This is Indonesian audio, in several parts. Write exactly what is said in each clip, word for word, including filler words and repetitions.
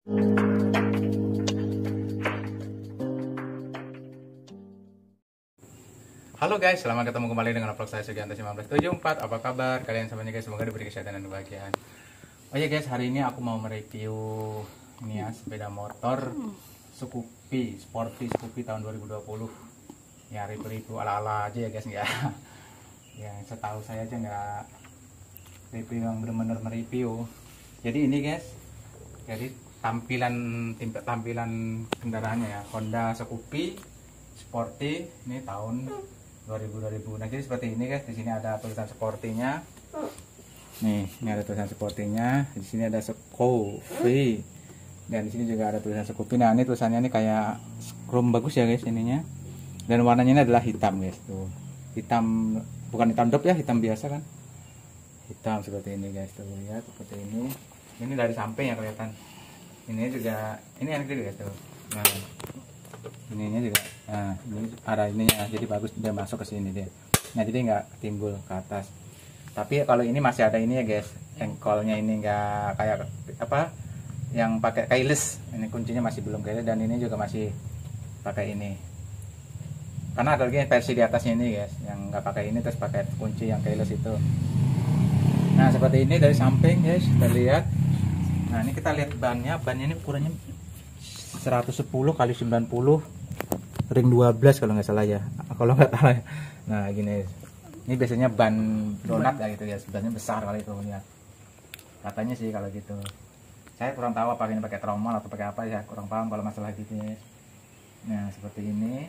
Halo guys, selamat ketemu kembali dengan vlog saya Sugianto seribu sembilan ratus tujuh puluh empat. Apa kabar kalian semuanya guys? Semoga diberi kesehatan dan kebahagiaan. Oh ya guys, hari ini aku mau mereview ini ya, sepeda motor Scoopy, Sporty Scoopy tahun dua ribu dua puluh. Ya review-review ala-ala aja ya guys, enggak. Ya setahu saya aja nggak review yang benar-benar mereview. Jadi ini guys, jadi tampilan tampilan kendaraannya ya, Honda Scoopy Sporty ini tahun dua ribu dua ribu. Nah, jadi seperti ini guys. Di sini ada tulisan Sporty-nya. Nih, ini ada tulisan Sporty-nya. Di sini ada Scoopy. Dan di sini juga ada tulisan Scoopy. Nah, ini tulisannya ini kayak chrome bagus ya guys ininya. Dan warnanya ini adalah hitam guys, tuh. Hitam, bukan hitam dop ya, hitam biasa kan. Hitam seperti ini guys, tuh lihat seperti ini. Ini dari samping ya kelihatan. Ini juga, ini enak juga guys tuh. Nah, ininya juga, nah ini arah ininya, jadi bagus dia masuk ke sini dia. Nah jadi nggak timbul ke atas. Tapi kalau ini masih ada ini ya guys, engkolnya ini nggak kayak apa yang pakai keyless. Ini kuncinya masih belum keyless dan ini juga masih pakai ini. Karena ada lagi versi di atasnya ini guys, yang nggak pakai ini terus pakai kunci yang keyless itu. Nah seperti ini dari samping guys, kita lihat. Nah ini kita lihat bannya, bannya ini ukurannya seratus sepuluh kali sembilan puluh ring dua belas kalau nggak salah ya, kalau nggak salah. Nah gini, ini biasanya ban donat ya gitu ya, sebenarnya besar kali itu ya katanya sih kalau gitu. Saya kurang tahu apa ini pakai tromol atau pakai apa ya, kurang paham kalau masalah gitu ya. Nah seperti ini,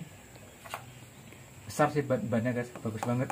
besar sih ban bannya guys, bagus banget.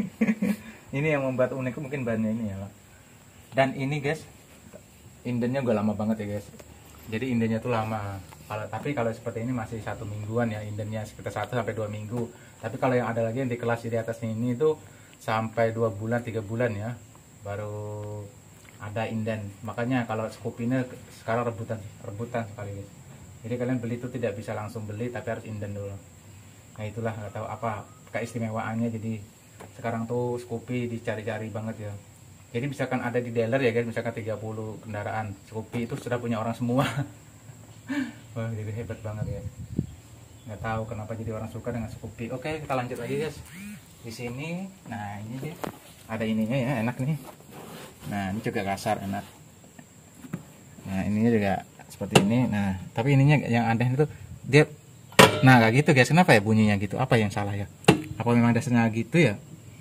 Ini yang membuat unik mungkin bannya ini ya. Dan ini guys, indennya udah lama banget ya guys, jadi indennya tuh lama. Kalau tapi kalau seperti ini masih satu mingguan ya, indennya sekitar satu sampai dua minggu. Tapi kalau yang ada lagi yang di kelas di atasnya ini itu sampai dua bulan tiga bulan ya baru ada inden. Makanya kalau Scoopy ini sekarang rebutan rebutan sekali guys. Jadi kalian beli itu tidak bisa langsung beli tapi harus inden dulu. Nah itulah, nggak tahu apa keistimewaannya, jadi sekarang tuh Scoopy dicari-cari banget ya. Jadi misalkan ada di dealer ya guys, misalkan tiga puluh kendaraan Scoopy itu sudah punya orang semua. Wah jadi hebat banget ya. Nggak tahu kenapa jadi orang suka dengan Scoopy. Oke kita lanjut lagi guys. Di sini, nah ini dia ada ininya ya, enak nih. Nah ini juga kasar, enak. Nah ininya juga seperti ini. Nah tapi ininya yang aneh itu dia, nah kayak gitu guys. Kenapa ya bunyinya gitu? Apa yang salah ya? Apa memang dasarnya gitu ya?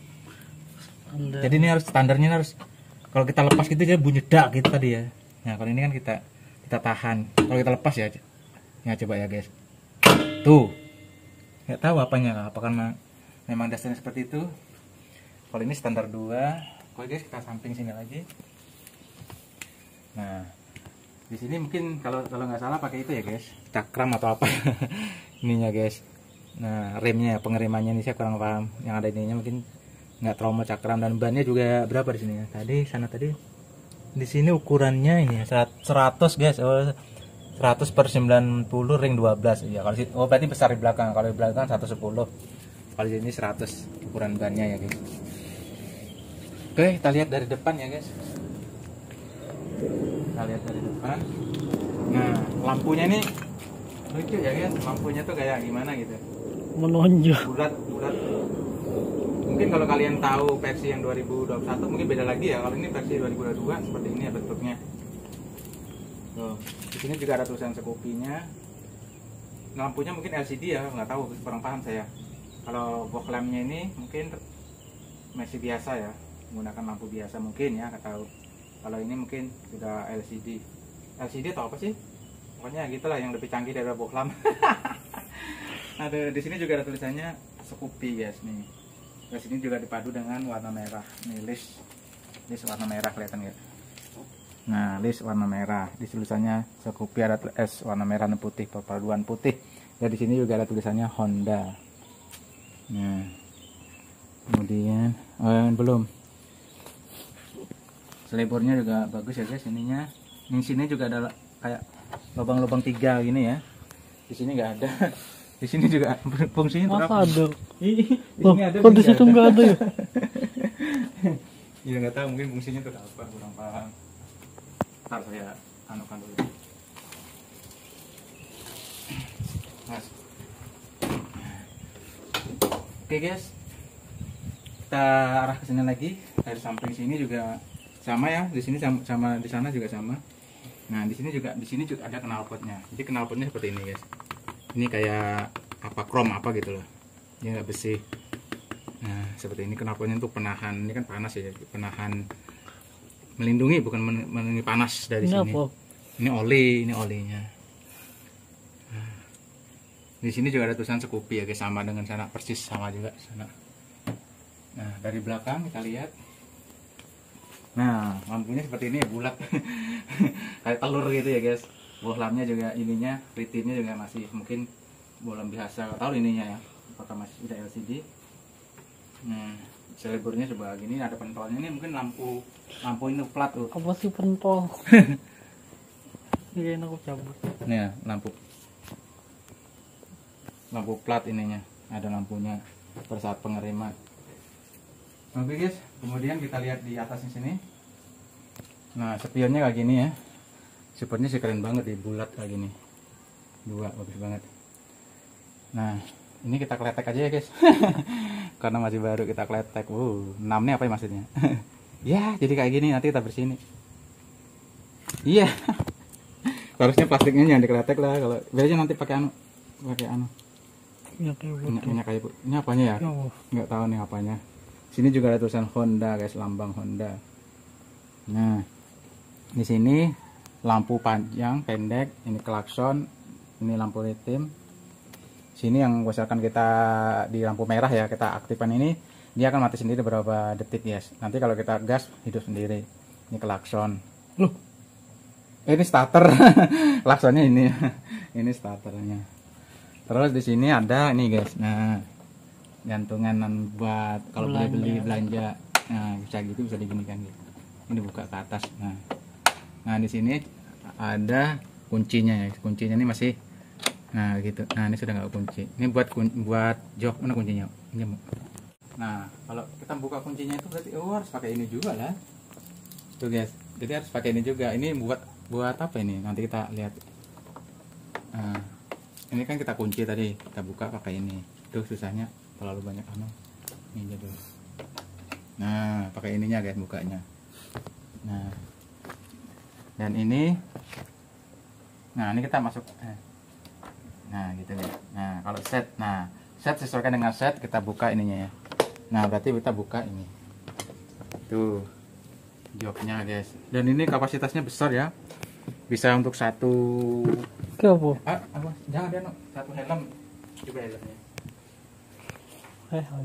Anda. Jadi ini harus standarnya harus, kalau kita lepas gitu dia bunyi dak gitu tadi ya. Nah kalau ini kan kita kita tahan. Kalau kita lepas ya, ya coba ya guys. Tuh, nggak tahu apanya, apa karena memang dasarnya seperti itu. Kalau ini standar dua. Oke guys, kita samping sini lagi. Nah di sini mungkin kalau kalau nggak salah pakai itu ya guys, cakram atau apa. Ininya guys. Nah remnya, pengeremannya ini saya kurang paham. Yang ada ininya mungkin nggak trauma cakram. Dan bannya juga berapa di sini ya? Tadi sana tadi di sini ukurannya ini seratus guys. Oh, seratus per sembilan puluh ring dua belas ya. Kalau oh berarti besar di belakang. Kalau di belakang seratus sepuluh. Kalau di sini seratus ukuran bannya ya guys. Oke, kita lihat dari depan ya guys. Kita lihat dari depan. Nah, lampunya ini lucu ya guys. Lampunya tuh kayak gimana gitu. Menonjol. Bulat, bulat. Mungkin kalau kalian tahu versi yang dua ribu dua puluh satu mungkin beda lagi ya. Kalau ini versi dua ribu dua puluh dua seperti ini ya bentuknya. Tuh, di sini juga ada tulisan Scoopy-nya. Lampunya mungkin L C D ya, nggak tahu, kurang paham saya. Kalau box lampnya ini mungkin masih biasa ya, menggunakan lampu biasa mungkin ya, nggak tahu. Kalau ini mungkin sudah L C D. L C D atau apa sih? Pokoknya gitulah yang lebih canggih dari box lamp. Ada di sini juga ada tulisannya Scoopy guys nih. Di sini juga dipadu dengan warna merah. Nih list, list warna merah kelihatan ya. Nah list warna merah. Di tulisannya Scoopy ada S warna merah dan putih, perpaduan putih. Dan di sini juga ada tulisannya Honda. Nah kemudian oh, belum. Selebornya juga bagus ya guys ininya. Di sini juga ada kayak lubang-lubang tiga gini ya. Di sini nggak ada. Di sini juga fungsinya masa ada? Di oh, sini ada. Kok di situ nggak ada ya? Ya nggak tahu, mungkin fungsinya itu apa, kurang paham. Ntar saya anukan dulu. Oke guys, kita arah ke sini lagi. Dari samping sini juga sama ya, di sini sama, sama di sana juga sama. Nah di sini juga di sini juga ada knalpotnya. Jadi knalpotnya seperti ini guys. Ini kayak apa krom apa gitu loh, dia nggak besi. Nah seperti ini knalpotnya untuk penahan, ini kan panas ya, penahan, melindungi bukan melindungi panas dari Ini sini. apa? Ini oli, ini olinya. Nah, di sini juga ada tulisan Scoopy ya guys, sama dengan sana, persis sama juga sana. Nah dari belakang kita lihat. Nah lampunya seperti ini ya, bulat kayak telur gitu ya guys. Bohlamnya juga ininya, ritinnya juga masih mungkin belum biasa tahu ininya ya, apakah masih sudah L C D. Nah seleburnya coba gini, ada pentolnya. Ini mungkin lampu lampu ini plat tuh. Apa sih pentol? Iya, aku cabut. Nih ya, lampu lampu plat ininya, ada lampunya pada saat pengiriman. Oke guys, kemudian kita lihat di atasnya sini. Nah spionnya kayak gini ya, supportnya sih keren banget di bulat kayak gini, dua bagus banget. Nah ini kita kletek aja ya guys karena masih baru, kita kletek. Wow, enam nih apa ya maksudnya? Ya jadi kayak gini, nanti kita bersihin. Iya harusnya plastiknya jangan dikletek lah, kalau biasanya nanti pakai anu, pakai anu Ya kayak minyak, betul. minyak kayu. Ini apanya ya? Ya Allah. Nggak tahu nih apanya. Sini juga ada tulisan Honda guys, lambang Honda. Nah di sini lampu panjang pendek, ini klakson, ini lampu ritim. Sini yang misalkan kita di lampu merah ya, kita aktifkan ini, dia akan mati sendiri beberapa detik guys. Nanti kalau kita gas hidup sendiri. Ini klakson. Loh, Eh, ini starter. Klaksonnya ini. Ini starternya. Terus di sini ada ini guys. Nah, gantungan buat kalau beli-beli belanja. Nah, bisa gitu, bisa diginikan gitu. Ini buka ke atas. Nah. Nah, di sini ada kuncinya ya. Kuncinya ini masih, nah gitu. Nah ini sudah nggak kunci. Ini buat kun, buat jok, mana kuncinya? Ini. Nah kalau kita buka kuncinya itu berarti oh harus pakai ini juga lah. Tuh guys. Jadi harus pakai ini juga. Ini buat buat apa ini? Nanti kita lihat. Nah, ini kan kita kunci tadi, kita buka pakai ini. Tuh susahnya terlalu banyak anu. Ini aja dulu. Nah pakai ininya guys bukanya. Nah dan ini, nah ini kita masuk. Nah gitu ya. Nah kalau set, nah set sesuaikan dengan set, kita buka ininya ya. Nah berarti kita buka ini. Tuh joknya guys. Dan ini kapasitasnya besar ya. Bisa untuk satu. ke apa? Ah, apa? Jangan dia no. Satu helm juga helmnya. Eh, hai.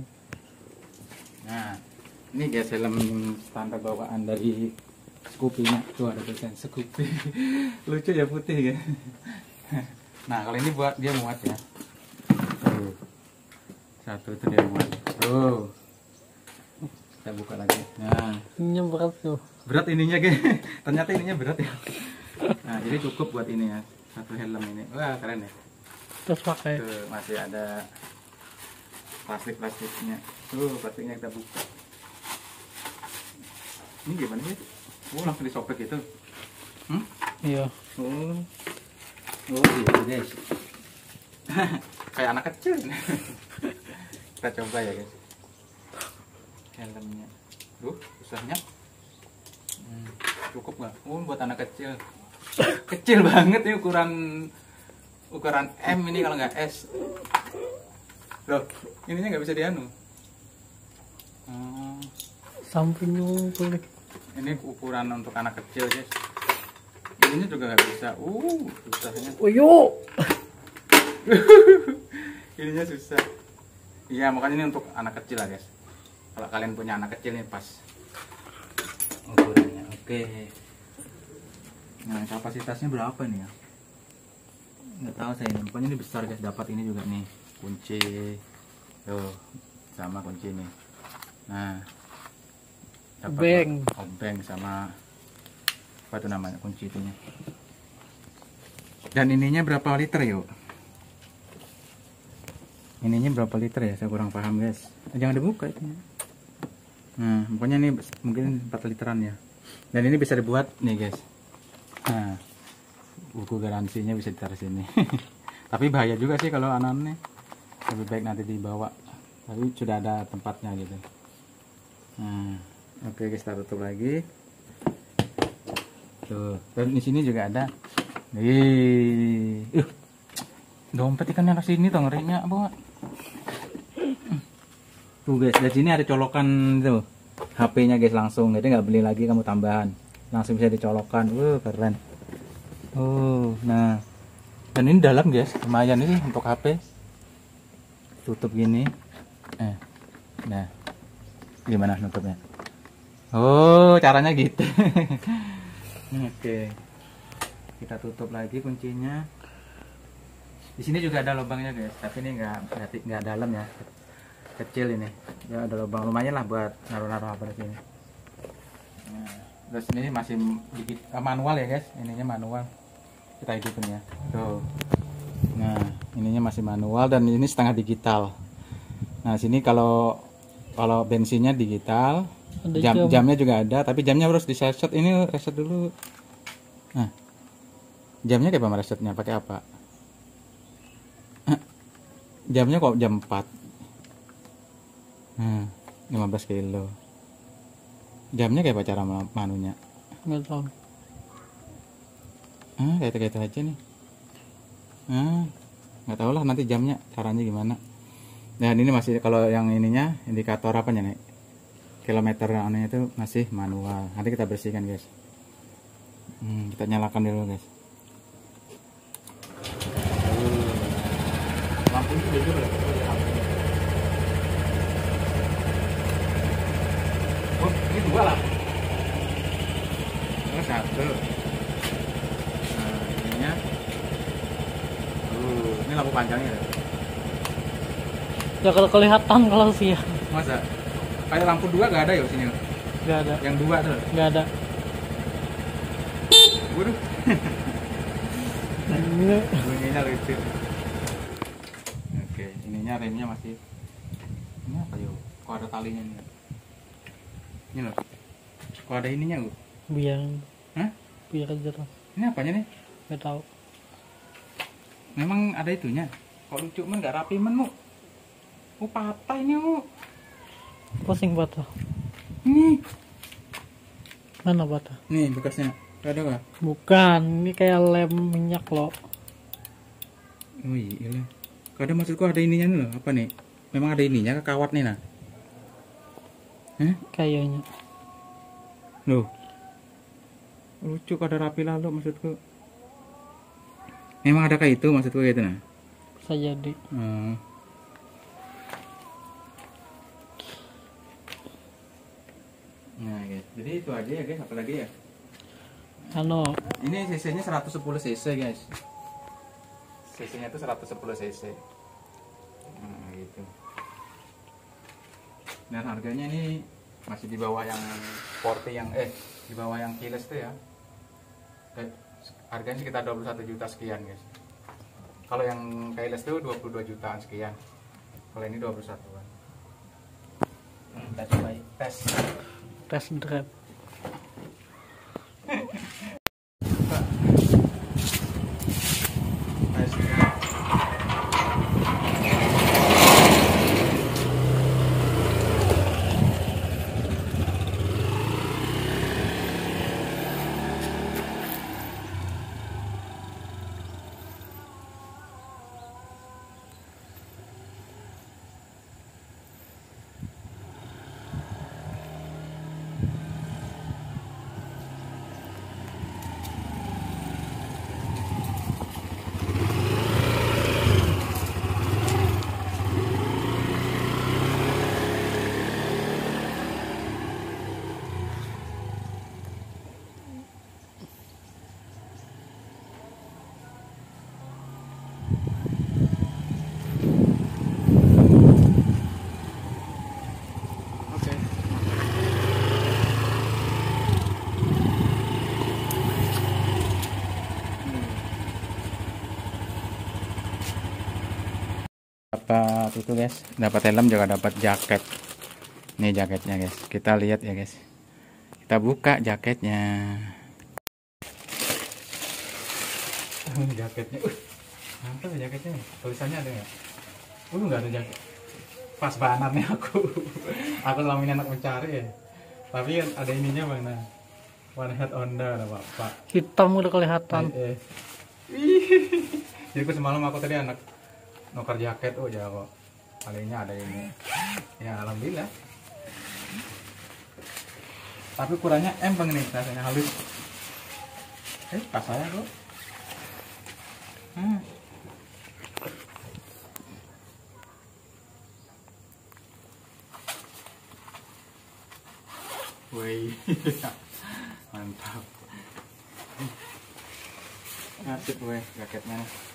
Nah ini guys helm standar bawaan dari Scoopy-nya. Tuh ada tulisan Scoopy. Lucu ya, putih ya. Nah kalau ini buat dia muat ya. Tuh. Satu itu dia muat. Tuh. Kita buka lagi. Nah Ini berat tuh. berat ininya guys. Ternyata ininya berat ya. Nah jadi cukup buat ini ya, satu helm ini. Wah keren ya. Terus pakai. Tuh masih ada plastik-plastiknya. Tuh plastiknya kita buka. Ini gimana sih? Oh langsung disobek gitu. Hmm? Iya. Oh. Oh gitu guys. Kayak anak kecil. Kita coba ya guys. Helmnya. Duh, susahnya. Hmm, cukup nggak? Oh buat anak kecil. Kecil banget ini ukuran ukuran M ini kalau nggak S. Loh, ininya nggak bisa dianu. Hmm, Sampingnya boleh. ini ukuran untuk anak kecil guys. Ininya juga nggak bisa. Uh, susahnya. Oh yuk. Ininya susah. Iya makanya ini untuk anak kecil lah guys. Kalau kalian punya anak kecil ini pas ukurannya. Oke. Nah kapasitasnya berapa nih ya? Nggak tahu saya. Pokoknya ini besar guys. Dapat ini juga nih kunci. Tuh sama kunci nih. Nah. Dapat Beng. obeng sama apa itu namanya kunci itunya. Dan ininya berapa liter yuk? Ininya berapa liter ya? Saya kurang paham guys. Jangan dibuka itu. Nah, pokoknya ini mungkin empat literan ya. Dan ini bisa dibuat nih guys. Nah, buku garansinya bisa ditaruh sini. Tapi bahaya juga sih kalau anak-anak. Lebih baik nanti dibawa tapi sudah ada tempatnya gitu. Nah, oke guys, kita tutup lagi. Tuh, dan di sini juga ada. Ih, uh, dompet ikannya ke sini tuh ngerinya apa? Tuh guys, dari sini ada colokan tuh H P-nya guys langsung, jadi nggak beli lagi kamu tambahan, langsung bisa dicolokkan. Wuh, keren. Oh, nah, dan ini dalam guys, lumayan ini untuk H P. Tutup gini, eh, nah, gimana nutupnya? Oh, caranya gitu. Oke, kita tutup lagi kuncinya. Di sini juga ada lubangnya guys, tapi ini nggak nggak nggak dalam ya, kecil ini. Ya ada lubang lumayan lah buat naruh-naruh apa di sini. Nah, terus ini masih dikit, manual ya guys, ininya manual. Kita hidupin ya. Tuh. Nah, ininya masih manual dan ini setengah digital. Nah, sini kalau kalau bensinnya digital. Jam, jam. Jamnya juga ada, tapi jamnya harus di reset. Ini reset dulu. Nah, jamnya kayak apa resetnya? Pakai apa? Jamnya kok jam empat. Nah, lima belas kilo. Jamnya kayak apa cara manunya? Nggak tahu. Ah, kayak itu aja nih. Ah, nggak tahu lah nanti jamnya caranya gimana. Dan ini masih kalau yang ininya indikator apa nih? Kilometer aneh itu masih manual. Nanti kita bersihkan guys. Hmm, kita nyalakan dulu guys. Lampunya juga boleh. Oh, ini dua lah. Oh, satu. Nah, ininya. Uh, ini lampu panjangnya. Ya kalau kelihatan kalau siang. Masa? Kayak lampu dua gak ada ya sini? Nggak ada. Yang dua tuh? Nggak ada. Waduh. Ini Bunyinya lucu. Oke, ininya remnya masih. Ini apa yuk? Kok ada talinya nih? Ini loh. Kok ada ininya lu? biar. Hah? Biar aja lah. Ini apanya nih? Nggak tahu. Memang ada itunya. Kok lucu men gak rapi men mu? Oh patah ini mu. Pusing patah. Ini. Mana patah? Nih bekasnya. Ada nggak? Bukan, ini kayak lem minyak loh. Oh iya. Kadang maksudku ada ininya nih loh. Apa nih? Memang ada ininya kawat nih nah. Hah? Kayaknya. Loh. Lucu kada rapi lalu maksudku. Memang ada kayak itu maksudku kayak itu nah. Bisa jadi. Hmm. Nah guys, jadi itu aja ya guys, apa lagi ya? Ano, Ini cc-nya seratus sepuluh cc guys. Cc-nya itu seratus sepuluh cc. Nah gitu. Dan harganya ini masih di bawah yang Forte yang eh di bawah yang keyless tuh ya. Eh, harganya sekitar dua puluh satu juta sekian guys. Kalau yang keyless tuh dua puluh dua jutaan sekian. Kalau ini dua puluh satuan. Hmm, kita coba tes. tes drive. Dapat itu guys, dapat helm juga dapat jaket. Nih jaketnya guys, kita lihat ya guys. Kita buka jaketnya. Oh, jaketnya, uh, mantap ya jaketnya. Tulisannya ada nggak? Oh, nggak ada jaket. pas banget nih aku. Aku selama ini anak mencari ya. Tapi kan ada ininya mana? One head Honda ada bapak. Hitam udah kelihatan. Eh, eh. Jadi aku semalam aku tadi anak nuker jaket, oh ya kok kalinya ada ini. Ya alhamdulillah. Tapi kurangnya empeng nih, rasanya halus. Eh, pas saya kok. Hmm. Wih, mantap. Asik weh jaketnya.